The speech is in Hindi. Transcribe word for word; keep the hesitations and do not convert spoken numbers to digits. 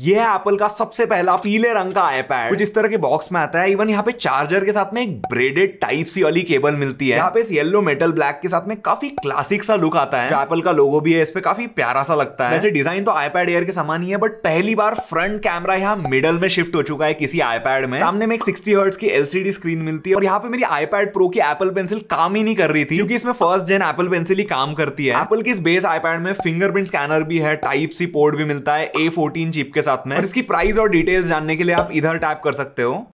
ये है एप्पल का सबसे पहला पीले रंग का आईपैड, कुछ इस तरह के बॉक्स में आता है। इवन यहाँ पे चार्जर के साथ में एक ब्रेडेड टाइप सी वाली केबल मिलती है। यहाँ पे इस येलो मेटल ब्लैक के साथ में काफी क्लासिक सा लुक आता है। जो एप्पल का लोगो भी है इस पे काफी प्यारा सा लगता है। वैसे डिजाइन तो आईपैड एयर के समान ही है, बट पहली बार फ्रंट कैमरा यहाँ मिडल में शिफ्ट हो चुका है किसी आईपैड में। सामने में एक सिक्सटी हर्ट्ज की एलसीडी स्क्रीन मिलती है। और यहाँ पे मेरी आईपैड प्रो की एप्पल पेंसिल काम ही नहीं कर रही थी, क्योंकि इसमें फर्स्ट जेन एप्पल पेंसिल ही काम करती है। एप्पल की इस बेस आईपैड में फिंगरप्रिंट स्कैनर भी है, टाइप सी पोर्ट भी मिलता है ए फोर्टीन चिप के साथ में। और इसकी प्राइस और डिटेल्स जानने के लिए आप इधर टैप कर सकते हो।